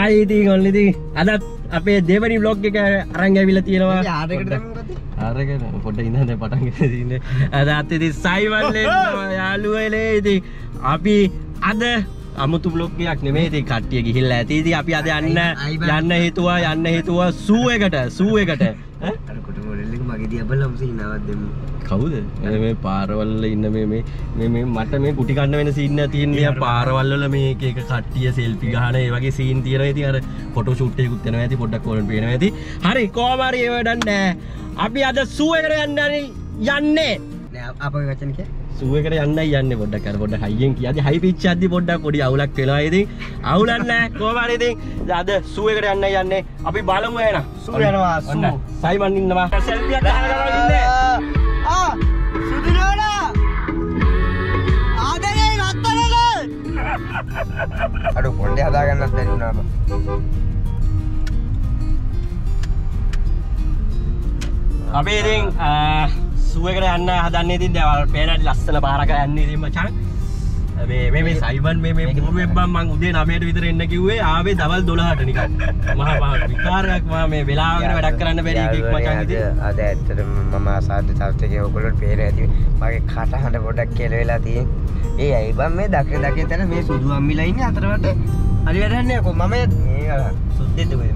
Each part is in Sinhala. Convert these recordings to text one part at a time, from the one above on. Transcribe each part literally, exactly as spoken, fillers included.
ආයි ඉතින් ඔන්න ඉතින් අදත් අපේ දෙවනි vlog එක අරන් ඇවිල්ලා තියෙනවා. ආරකට තමයි ආරකට පොඩ්ඩක් ඉඳන් දැන් පටන් ගන්න තියෙන්නේ. අදත් ඉතින් සයිමන් එන්නවා යාළුවනේ. ඉතින් අපි අද අමුතු vlog එකක් නෙමෙයි. ඉතින් කට්ටිය ගිහිල්ලා ඇති. ඉතින් අපි අද යන්න යන්න හේතුවා යන්න හේතුවා සූ එකට සූ එකට ඈ අර කොට මොඩල් එක මගේ දිහා බලලා සීනාවක් දෙමු. කවුද මේ පාරවල් වල ඉන්න මේ මේ මේ මේ මට මේ කුටි කන්න වෙන සීන් එක තියෙනවා. පාරවල් වල මේ එක එක කට්ටිය සෙල්ෆි ගහන ඒ වගේ සීන් තියෙනවා. ඉතින් අර ෆොටෝ ෂූට් එකකුත් වෙනවා ඇති. පොඩ්ඩක් ඕනට පේනවා ඇති. හරි කොහම හරි ඒ වැඩක් නැහැ. අපි අද සූ එකට යන්න යන්නේ නෑ අපේ වචන කිය සූ එකට යන්නයි යන්නේ. පොඩ්ඩක් අර පොඩ්ඩක් හයියෙන් කියද්දි හයි පිච් එකක්දී පොඩ්ඩක් පොඩි අවුලක් වෙනවා. ඉතින් අවුලක් නැහැ. කොහම හරි ඉතින් අද සූ එකට යන්නයි යන්නේ. අපි බලමු එහෙනම්. සූ යනවා සූ සයිමන් ඉන්නවා. සෙල්ෆි එකක් ගහලා ඉන්නේ. ආ සුදුනෝනා ආදරේ රත්තරල අර පොඩ්ඩේ හදා ගන්නත් බැරි වුණා බා. අපි ඉතින් සූ එකට යන්න හදන්නේ. ඉතින් දැන් පේනට ලස්සන පාරක යන්නේ ඉතින් මචං. මේ මේ මේ සයිමන් මේ මේ පුරුවෙන් මම උදේ නවයට විතර එන්න කිව්වේ ආවේ දවල් දොළහට නිකන්. මහා මහා විකාරයක් මම මේ වෙලාවකට වැඩක් කරන්න බැරි එකෙක් මචං ඉතින්. අද ඇත්තටම මම ආසාද තත්ත්වයේ ඔයගොල්ලෝට පේන ඇති. මගේ කටහඬ පොඩක් කෙල වෙලා තියෙන. ඒ අය බම් මේ දකින දකින තැන මේ සුදු අම්මිලා ඉන්නේ අතරවට. හරි වැඩන්නේ කො මම මේ සුද්දෙත් ඔය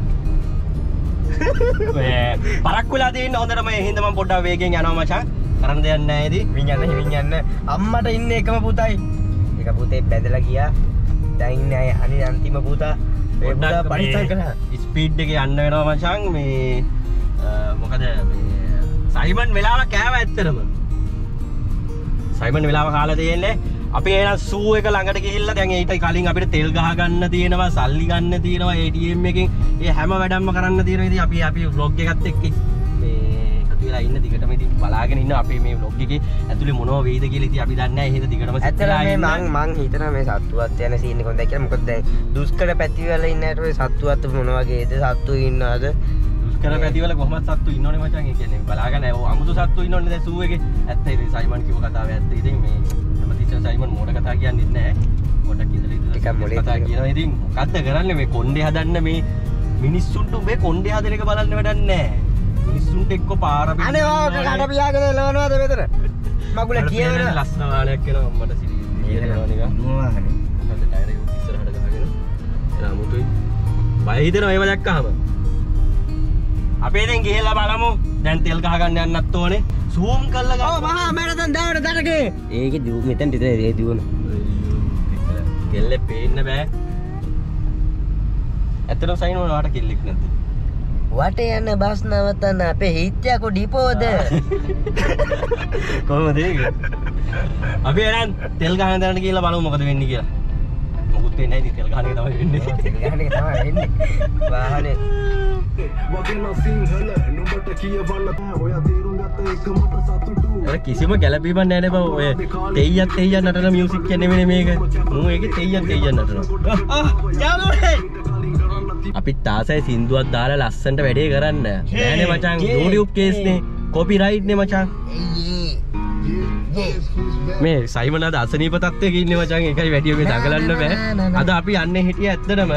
පරක් වෙලා තියෙන හොඳටම ඒ හින්දා මම පොඩ්ඩක් වේගෙන් යනවා මචං. කරන්න දෙයක් නැහැ ඉතින්. වින් යන්න හිමින් යන්න. අම්මට ඉන්නේ එකම පුතයි. එක පුතේ බැදලා ගියා. දැන් ඉන්නේ අනිත් අන්තිම පුතා. ඒ පුතා පරිස්සම් කරා. ස්පීඩ් එකේ යන්න වෙනවා මචං. මේ මොකද මේ සයිමන් වෙලාව කෑව ඇත්තටම. සයිමන් වෙලාව කාලා තියෙන්නේ. අපි එහෙනම් සූ එක ළඟට ගිහිල්ලා දැන් ඊට කලින් අපිට තෙල් ගහ ගන්න තියෙනවා, සල්ලි ගන්න තියෙනවා, ඒ ටී එම් එකෙන් ඒ හැම වැඩක්ම කරන්න තියෙනවා. ඉතින් අපි අපි vlog එකත් එක්ක මේ එකතු වෙලා ඉන්න දිගටම ඉතින් බලාගෙන ඉන්න අපේ මේ vlog එකේ ඇතුලේ මොනව වෙයිද කියලා ඉතින් අපි දන්නේ නැහැ. එහෙද දිගටම ඇත්තටම මේ මං මං හිතනවා මේ සත්තුවත් යන සීන් එක හොඳයි කියලා. මොකද දැන් දුෂ්කර පැති වල ඉන්නට ඔය සත්තුවත් මොන වගේද සත්තු ඉන්නවද? දුෂ්කර පැති වල කොහොමද සත්තු ඉන්නවනේ මචං. ඒ කියන්නේ බලාගෙන ඔය අමුතු සත්තු ඉන්නවනේ දැන් සූ එකේ. ඇත්ත ඒ සයිමන් කිව්ව කතාව ඇත්ත. ඉතින් මේ සයිමන් මෝඩ කතා කියන්නේ නැහැ. පොඩක් ඉඳලා ඉඳලා කතා කියනවා. ඉතින් මොකද්ද කරන්නේ මේ කොණ්ඩේ හදන්න මේ මිනිස්සුන්ට මේ කොණ්ඩේ හදන එක බලන්න වැඩක් නැහැ. මිනිස්සුන්ට එක්ක පාර බින්න අනේ ඕක කඩ පියාගෙන එලවනවාද මෙතන? මගුල කියවන ලස්සන වාහනයක් එනවා අම්මට සිරි කියනවා නිකන්. මොන වාහනේ? මොකද ටයර් එක ඉස්සරහට ගහගෙන. එනවා මුතුයි. බය හිතෙනවා ඒව දැක්කහම. අපි ඉතින් ගිහලා බලමු. දැන් තෙල් ගහ ගන්න යන්නත් ඕනේ. සූම් කරලා ගන්න. ඔව් මහා මරතන් දාවට දඩගේ. ඒකේ දු මෙතන විතර ඒ දුවන. කෙල්ලේ පේන්න බෑ. ඇත්තටම සයින් වලට කෙල්ලෙක් නැද්ද? වට යන බස් නවතන අපේ හිට්ටයක ඩිපෝද? කොහමද ඒක? අපි එහෙනම් තෙල් ගහන දරන්න කියලා බලමු මොකද වෙන්නේ කියලා. මොකුත් වෙන්නේ නැහැ. තෙල් ගහන එක තමයි වෙන්නේ. තෙල් ගහන එක තමයි වෙන්නේ. වාහනේ අර කිසිම ගැළපීමක් නැහැ නේ බං. ඔය තෙයියක් තෙයියක් නටන මියුසික් කියන්නේ නෙමෙයි මේක. මූ ඒකේ තෙයියක් තෙයියක් නටනවා. ආ යාළුවනේ. අපි තාසයි සින්දුවක් දාලා ලස්සනට වැඩේ කරන්න. නෑනේ මචං. YouTube කේස් නේ. කොපිරයිට් නේ මචං. මේ සයිමන් අද අසනීප තත්ත්වයක ඉන්නේ මචං. ඒකයි වැඩිය මේ දඟලන්න බෑ. අද අපි යන්නේ හිටියේ ඇත්තටම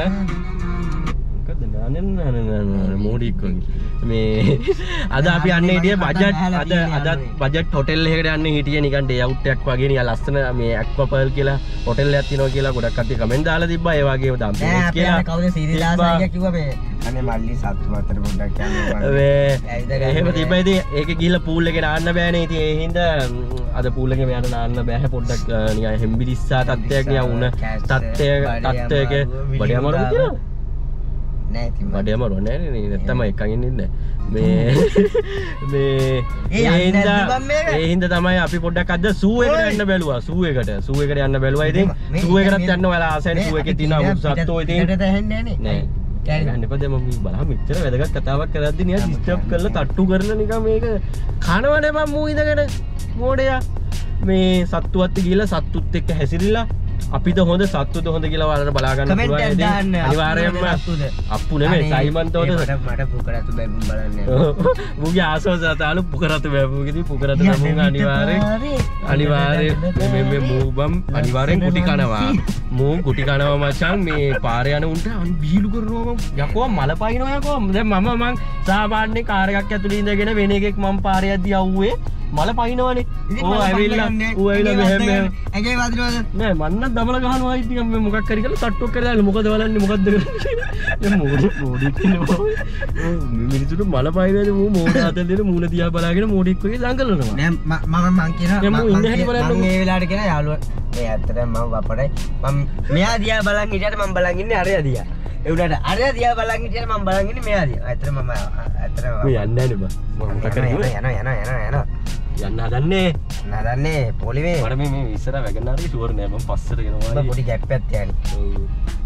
මෝඩික් මේ අද අපි යන්නේ හිටියේ බජට් අද අද බජට් හොටෙල් එකකට යන්නේ හිටියේ නිකන් ඩේ අවුට් එකක් වගේ නිකන් ලස්සන මේ ඇක්වාපර්ල් කියලා හොටෙල් එකක් තියෙනවා කියලා ගොඩක් කට්ටිය කමෙන්ට් දාලා තිබ්බා. ඒ වගේම දම් කියලා කවුද සීරිලාස් අයියා කිව්වා මේ අනේ මල්ලි සත්තු අතර පොඩ්ඩක් යන්න මේ එහෙම තිබ්බා. ඉතින් ඒකේ ගිහලා පූල් එකේ නාන්න බෑනේ. ඉතින් ඒ හින්දා අද පූල් එකේ මෙයාට නාන්න බෑ. පොඩ්ඩක් නිකන් හෙම්බිරිස්සා තත්ත්වයක් නිකන් උණ තත්ත්වය තත්ත්වයක බඩේ අමාරුද කියලා වඩේ අමාරුව නෑ නේ. නැත්තම් එකකින් ඉන්නේ මේ මේ ඒ හින්දා ඒ හින්දා තමයි අපි පොඩ්ඩක් අද සූ එකට යන්න බැලුවා. සූ එකට සූ එකට යන්න බැලුවා. ඉතින් සූ එකටත් යන්න ඔයාලා ආසයි. සූ එකේ තියෙන සත්තු ඉතින් හෙට ඇහෙන්නේ නෑනේ. නෑ යන්න එපා. දැන් මම බලහම මෙච්චර වැදගත් කතාවක් කරද්දි නිකන් ඩිස්ටර්බ් කරලා තට්ටු කරලා නිකන් මේක කනවනේ මම මූ ඉඳගෙන මෝඩයා මේ සත්තුවත් ගිහලා සත්තුත් එක්ක හැසිරිලා අපිට හොඳ සත්තුද හොඳ කියලා ඔයාලට බලා ගන්න කමෙන්ට් එකක් දාන්න. අනිවාර්යයෙන්ම අප්පු නෙමෙයි සයිමන්ත හොඳ මට මට පුකරතු බැබුම් බලන්න. මුගේ ආසවසතාලු පුකරතු බැබුවකදී පුකරතු බැබුම් අනිවාර්යෙන් අනිවාර්යෙන් මේ මේ මූබම් අනිවාර්යෙන් කුටි කනවා. මූ කුටි කනවා මචං මේ පාරේ යන උන්ට අනු බීලු කරනවා යකෝ මල පයින්නවා යකෝ. දැන් මම මං සාමාන්‍ය කාර් එකක් ඇතුලේ ඉඳගෙන වෙන එකෙක් මම පාරේ යද්දි આવුවේ මල පයින්නවනේ. ඕ ඇවිල්ලා ඌ ඇවිල්ලා මෙහෙම මෙහෙම ඇගේ වදිනවද? නෑ මන්න දමල ගහනවා ඉතින් මේ මොකක් හරි කරලා තට්ටුවක් කරලා දාලා මොකද බලන්නේ මොකද්ද කරන්නේ දැන් මොකද මොඩි කියනවා මිනිස්සුන්ට මල පයින්නද මූ මොඩ අතල් දෙන මූණ දිහා බලාගෙන මොඩික් වගේ දඟලනවා නෑ මම මම කියනවා මම ඉන්න හැටි බලන්න මම මේ වෙලාවට කියන යාළුවා මේ ඇත්තටම මම වපඩයි මම මෙයා දිහා බලන් හිටියට මම බලන් ඉන්නේ අරයා දිහා ඒ උඩට අරයා දිහා බලන් හිටියට මම බලන් ඉන්නේ මෙයා දිහා ඇත්තටම මම ඇත්තටම මේ යන්නේ නෑනේ බා මම මොකක් හරි යනවා යනවා යනවා යනවා යන්න හදන්නේ නදන්නේ පොලිමේ මට මේ මේ ඉස්සර වැගනාරේ ෂුවර් නෑ මම පස්සට ගෙනවා ඔබ පොඩි ගැප් එකක් තියන්නේ ඔව්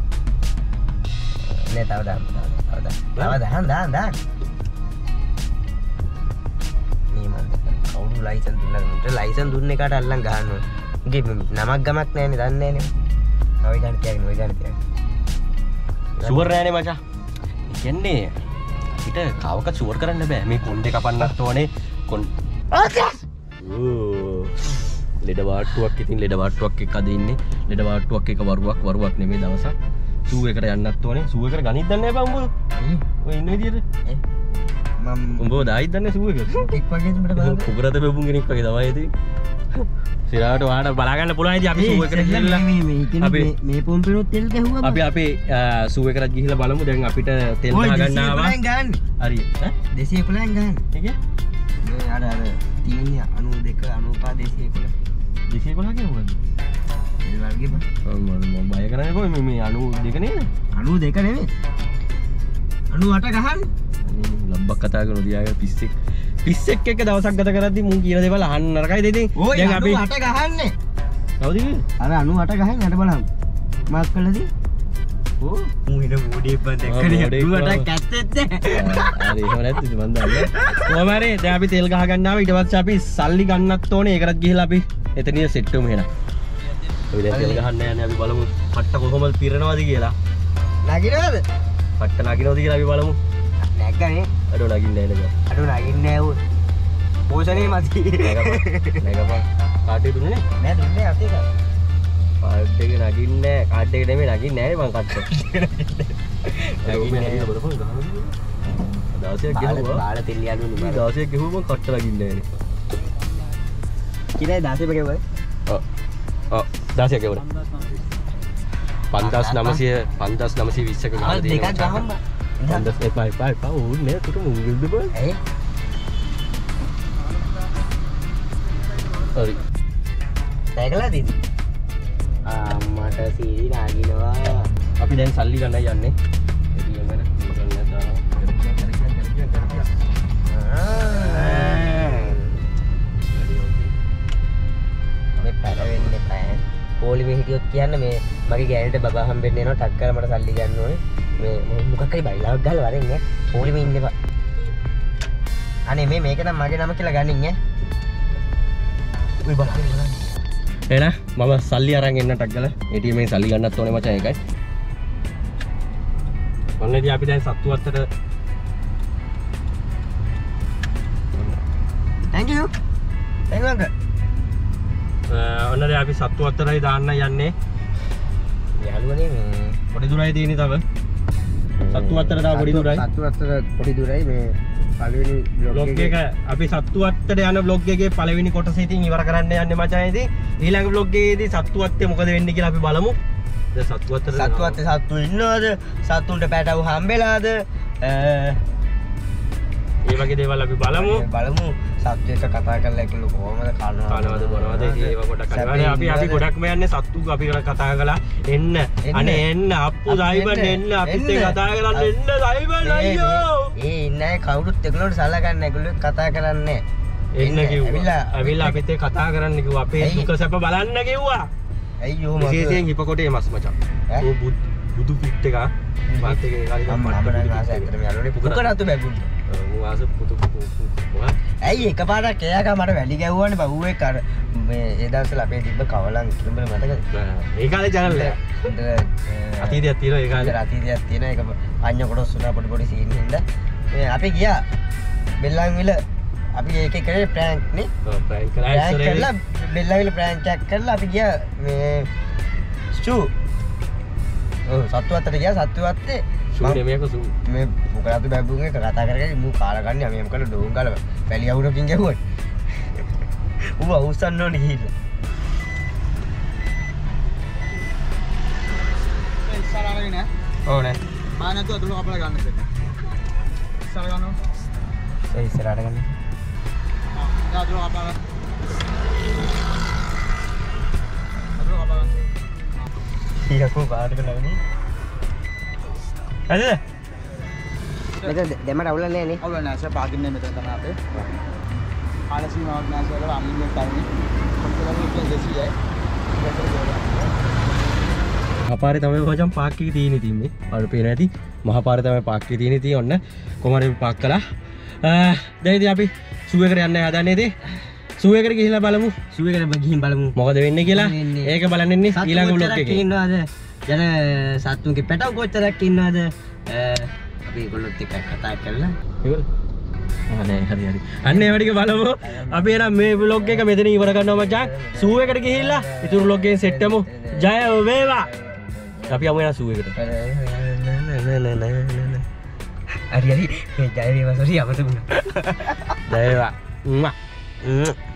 නේ තව දාන්න තව දාන්න තව දාන්න දාන්න දාන්න මේ මන් කවුරු ලයිසන් දුන්නාද මට ලයිසන් දුන්න එකට අල්ලන් ගහන්න ඕන උගේ නමක් ගමක් නෑනේ දන්නේ නෑනේ ඔය ගන්න තියගෙන ඔය ගන්න තියගෙන ෂුවර් නෑනේ මචං කියන්නේ අපිට කාවක ෂුවර් කරන්න බෑ මේ කොණ්ඩේ කපන්නත් ඕනේ කොන් ලෙඩ වාට්ටුවක් ඉතින් ලෙඩ වාට්ටුවක් එක්ක අද ඉන්නේ ලෙඩ වාට්ටුවක් එක වරුවක් වරුවක් නෙමෙයි දවසක් සූ එකට යන්නත් ඕනේ සූ එකට ගනිත් දන්නේ නැහැ බං උඹ ඔය ඉන්න විදියට මම උඹ දායිත් දන්නේ සූ එකට එක් වගේ උඹට බලන්න පුකරත බෙබුන් කෙනෙක් වගේ තමයි ඉතින් සිරාට ඔයාලට බලා ගන්න පුළුවන් ඉතින් අපි සූ එකට ගිහිල්ලා අපි මේ පොම්පෙනොත් තෙල් ගැහුවා අපි අපේ සූ එකට ගිහිල්ලා බලමු දැන් අපිට තෙල් ගහ ගන්න ආවා හරි ඈ දෙසිය එකොළහෙන් ගන්න ඒකේ මේ අර අර තියෙන්නේ අනූ දෙක අනූපා දෙසිය එකොළහ දෙසිය එකොළහ කියන්නේ මොකද්ද ඒ වර්ගේ බං මම මම බය කරන්නේ කොහොම මේ මේ අනූ දෙක නේද අනූ දෙක නෙමෙයි අනූ අට ගහන්න ලබ්බක් කතා කරන දියාගේ පිස්සෙක් පිස්සෙක් එක්ක දවසක් ගත කරද්දි මුන් කියන දේවල් අහන්න නරකයිද ඉතින් දැන් අපි අනූ අට ගහන්නේ කවුද කිව්වේ අර අනූ අට ගහන්න යට බලන්න මාක් කළාදී ඕ මූ ඉන මොඩේ බන් දැක්කනේ අනූ අටක් ඇත්තෙත් නැහැ හරි එහෙම නැත්නම් මන් දන්නේ කොහම හරි දැන් අපි තෙල් ගහ ගන්න ආවා ඊට පස්සේ අපි සල්ලි ගන්නත් ඕනේ ඒකටත් ගිහලා අපි එතනින් සෙට් වෙමු එහෙනම් අපි දැන් තෙල් ගහන්න යන්නේ අපි බලමු පට්ට කොහොමද පිරෙනවද කියලා නගිනවද පට්ට නගිනවද කියලා අපි බලමු නැග්ගනේ අඩෝ නගින්නේ නැහැ නේද අඩෝ නගින්නේ නැහැ උ පෝෂණේ මති නැගපන් කාටේ දුන්නේ නෑ දුන්නේ අතේ කා කාඩ් එක නගින්නේ කාඩ් එක නෙමෙයි නගින්නේ නැහැ මං කට්ට නගින්නේ නැහැ බලපන් ගහනවා දවසක් ගෙහුවා බාල තෙල් යන්නේ නේ දවසක් ගෙහුවා මං කට්ට නගින්නේ නැහැ කිරේ දාසේ බගෙවයි ඔව් ඔව් දවසක් ගෙවුවා පන්දාස් නවසිය පන්දාස් නවසිය විස්සක ගහලා දෙකක් ගහන්න පන්දාස් එපා එපා එපා ඕනේ කුට මුංගිල්ද බං ඇයි හරි දැකලා දීදි අම්මට සීරි නාගිනවා අපි දැන් සල්ලි ගන්නයි යන්නේ එළියම ගන්න දානවා මේ පැරවෙන්නේ පෑ පොලිමේ හිටියොත් කියන්න මේ මගේ ගෑනිට බබා හම්බෙන්න එනවා ටක් කරලා මට සල්ලි ගන්න ඕනේ මේ මොකක් හරි බයිලාවක් ගහලා වරෙන් ඈ පොලිමේ ඉන්න එපා අනේ මේ මේක නම් මගේ නම කියලා ගන්නින් ඈ උයි බලන්න බලන්න එහෙනම් මම සල්ලි අරන් එන්න ටක් ගාලා A T M එකෙන් සල්ලි ගන්නත් ඕනේ මචං ඒකයි ඔන්නදී අපි දැන් සත්තු අත්තට thank you thank you uncle ඔන්නදී අපි සත්තු අත්තරයි දාන්න යන්නේ යාළුවනේ මේ පොඩි දුරයි තියෙන්නේ තව සත්තු අත්තර තව පොඩි දුරයි සත්තු අත්තර පොඩි දුරයි මේ පළවෙනි බ්ලොග් එක අපි සත්තු අත්තට යන බ්ලොග් එකේ පළවෙනි කොටස ඉතින් ඉවර කරන්න යන්නේ මචං ඉතින් ඊළඟ බ්ලොග් එකේදී සත්තු අත්තේ මොකද වෙන්නේ කියලා අපි බලමු දැන් සත්තු අත්තට සත්තු අත්තේ සත්තු ඉන්නවද සත්තුන්ට පැටව හම්බෙලාද ඒ වගේ දේවල් අපි බලමු බලමු සත්තු එක කතා කරලා ඒකල කොහමද කනවද බොනවද ඒව ගොඩක් කරනවා අපි අපි ගොඩක්ම යන්නේ සත්තු අපි කතා කළා එන්න අනේ එන්න අප්පු සයිබන් එන්න අපිත් කතා කරන්න එන්න සයිබන් අයියෝ ඒ ඉන්නේ කවුරුත් ඒගොල්ලෝට සලකන්නේ ඒගොල්ලෝ කතා කරන්නේ එන්න කිව්වා ඇවිල්ලා අපිත් කතා කරන්න කිව්වා අපේ දුක සැප බලන්න කිව්වා අයියෝ විශේෂයෙන් හිපකොටේ මස් මචං ඕ බුදු පිට් එක මාත් එක කාලේ මම නම් ආසයි අතට මේ අරෝනේ පුකරතු බැගුම් මු ආස පුතු පුතු ඇයි එකපාරක් එයාක මට වැලි ගැව්වනේ බවුවේ කර මේ ඒ දවස්වල අපේ තිබ්බ කවලන් කිඹල මතකද? ඒ කාලේ channel එක. අතීතයක් තියෙනවා ඒ කාලේ. අතීතයක් තියෙනවා ඒක අඤ්ඤ කොටස් වල පොඩි පොඩි සීන් හින්දා මේ අපි ගියා බෙල්ලන්විල අපි ඒකේ කරේ ප්‍රෑන්ක් නේ. ඔව් ප්‍රෑන්ක් කරලා කරලා බෙල්ලන්විල ප්‍රෑන්ක් එකක් කරලා අපි ගියා මේ ස්ටූ. ඔව් සත්තු අතට ගියා සත්තු අත්තේ සූ දෙමියක සූ මේ මොකද බැබුන් එක කතා කරගෙන මූ කාලා ගන්න මෙහෙම කරලා ඩෝන් ගාලා වැලි අවුරකින් ගැහුවා. ඌ අවුස්සන්න ඕනේ ගිහිල්ලා. ඒ ඉස්සරහට නේ. ඔව් නේ. බා නැතුව අතුල කපලා ගන්න දෙන්න. ඉස්සරහ ගන්නවා. ඒ ඉස්සරහට ගන්න. ආ දැන් අතුල කපලා. අතුල කපලා ගන්න. ඊයකෝ බාරට ළඟදී. අද මෙතන දෙමඩ අවුල නෑ නේ. අවුල නැහැ. පාකින්නේ මෙතන තමයි අපේ. ආල සීමාවක් නැහැ කියලා අම්මින් ටයිම්. කොච්චරද දෙසියයි. මහපාරේ තමයි මචං පාක් එකේ තියෙන්නේ තින්නේ. අර පේන ඇති මහපාරේ තමයි පාක් එකේ තියෙන්නේ තිය ඔන්න කොහමද අපි පාක් කළා. දැන් ඉතින් අපි සූ එකට යන්න හදන්නේ ඉතින්. සූ එකට ගිහිල්ලා බලමු. සූ එකට ගිහින් බලමු. මොකද වෙන්නේ කියලා. ඒක බලන්න ඉන්නේ ඊළඟ vlog එකේ. ඉන්නවද? යන සත්තුන්ගේ පැටව කොච්චරක් ඉන්නවද? අපි ඒගොල්ලොත් එක්ක කතා කරලා ඒගොල්ලෝ ආ නෑ හරි හරි. අන්න ඒ වටික බලමු. අපි එනම් මේ vlog එක මෙතන ඉවර කරනවා මචං. සූ එකට ගිහිල්ලා ඉතුරු vlog එකෙන් සෙට් වෙමු. ජය වේවා. අපි යමු එන සූ එකට. හරි හරි මේ ජය වේවා සෝරි අපට වුණා. ජය වේවා.